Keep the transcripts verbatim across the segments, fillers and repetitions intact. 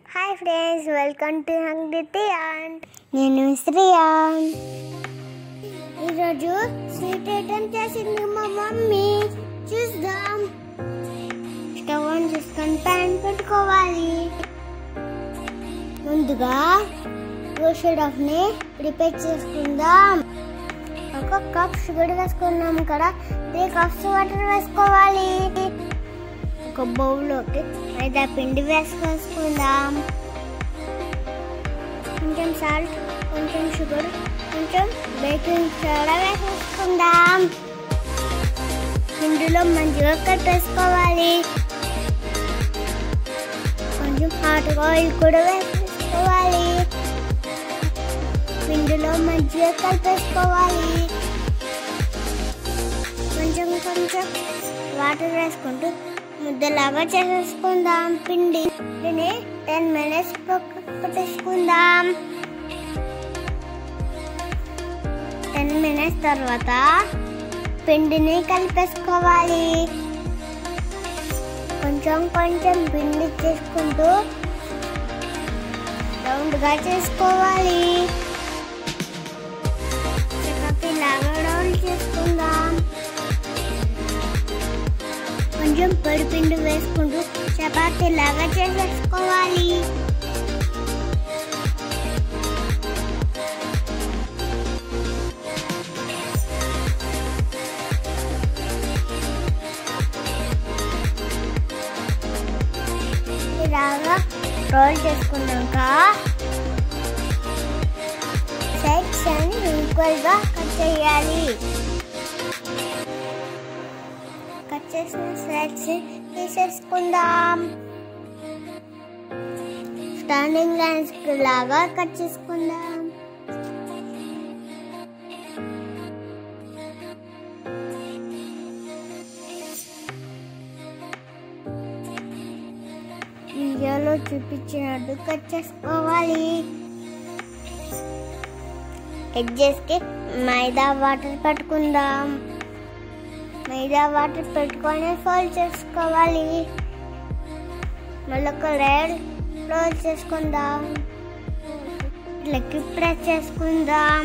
Hi friends, welcome to Hungrytiyaan. నేను శ్రీయాన్. ఈరోజు sweet item చేసింది మా మమ్మీ. చూద్దాం. స్టవ్ ఆన్ చేసుకొని ప్యాన్ పెట్టుకోవాలి. ముందుగా రోస్టెడ్ ఆఫ్ ని ప్రిపేర్ చేసుకుందాం. ఒక కప్ షుగర్ వేసుకున్నాం కదా, త్రీ కప్స్ వాటర్ వేసుకోవాలి. ఒక బౌల్లోకి మైదా పిండి వేసుకుందాం. కొంచెం సాల్ట్, కొంచెం షుగర్, కొంచెం బేకింగ్ సోడా వేసుకుందాం. పిండిలో మంచిగా కలిపేసుకోవాలి. కొంచెం హాట్ ఆయిల్ కూడా వేసుకోవాలి. పిండిలో మంచిగా కలిపేసుకోవాలి. కొంచెం కొంచెం వాటర్ వేసుకుంటూ ముద్దలాగా చేసేసుకుందాం. పిండి దీన్ని టెన్ మినిట్స్ పెట్టేసుకుందాం. టెన్ మినిట్స్ తర్వాత పిండిని కలిపేసుకోవాలి. కొంచెం కొంచెం పిండి చేసుకుంటూ రౌండ్గా చేసుకోవాలి. చపాతీలాగా రౌండ్ చేసుకుందాం. కొంచెం పొడి పిండి వేసుకుంటూ చపాతీలాగా చేసేసుకోవాలి. ఇలాగా రోల్ చేసుకున్నాక సైడ్స్ అని ఈక్వల్గా కట్ చేయాలి. కట్ చేసిన సైడ్స్ తీసేసుకుందాం. స్టాండింగ్ లైన్స్ లాగా కట్ చేసుకుందాం. వీడియోలో చూపించినట్టు కట్ చేసుకోవాలి. ఎడ్జెస్కి మైదా వాటర్ పెట్టుకుందాం. మైదా వాటర్ పెట్టుకొని ఫోల్డ్ చేసుకోవాలి. మళ్ళీ ఒక లేయర్ రోల్ చేసుకుందాం. ఇట్లకి ప్రెస్ చేసుకుందాం.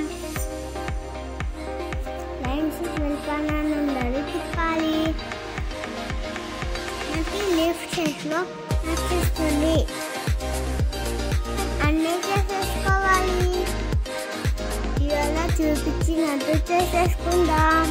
లైన్స్ వెళ్ళకుండా ఉండాలి, తిప్పాలి. మనకి లీఫ్ షేప్లో నచ్చేస్తుంది. అన్నీ చేసేసుకోవాలి. ఇలా చూపించినట్టు చేసేసుకుందాం.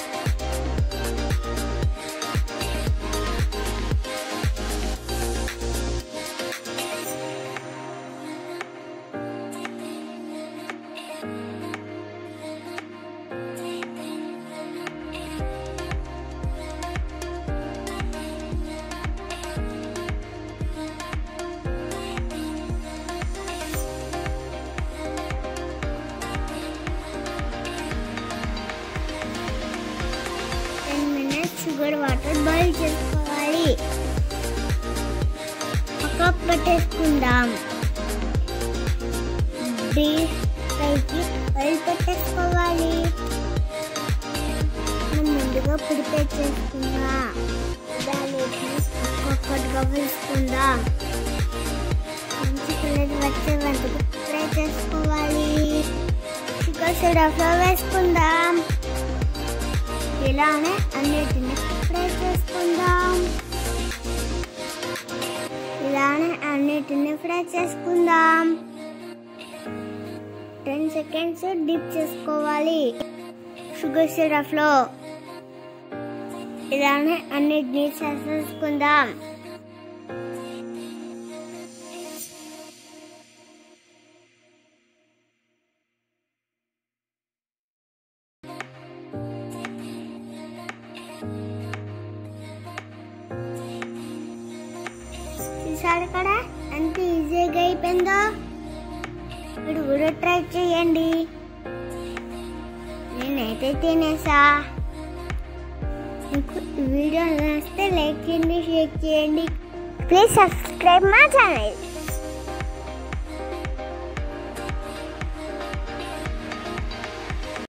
షుగర్ వాటర్ బాయిల్ చేసుకోవాలి. ఒక కప్ పెట్టేసుకుందాం. డీప్ ఫ్రైకి ఆయిల్ పెట్టేసుకోవాలి. మనం ముందుగా ప్రిపేర్ చేసుకున్నా దానికి ఒక్కొక్కటిగా వేసుకుందాం. మంచి కలర్ వచ్చే వరకు ఫ్రై చేసుకోవాలి. షుగర్ సిరప్లో వేసుకుందాం. ఇలానే అన్నిటిని ఫ్రై చేసుకుందాం. ఇలానే అన్నిటిని ఫ్రై చేసుకుందాం. టెన్ సెకండ్స్ డిప్ చేసుకోవాలి షుగర్ సిరప్లో. ఇలానే అన్నిటిని చేసేసుకుందాం. చూసారు కదా ఎంత ఈజీగా అయిపోయిందో. ఇప్పుడు కూడా ట్రై చేయండి. నేనైతే తినేసా. మీకు ఈ వీడియో నచ్చితే లైక్ చేయండి, షేర్ చేయండి. Please subscribe my channel.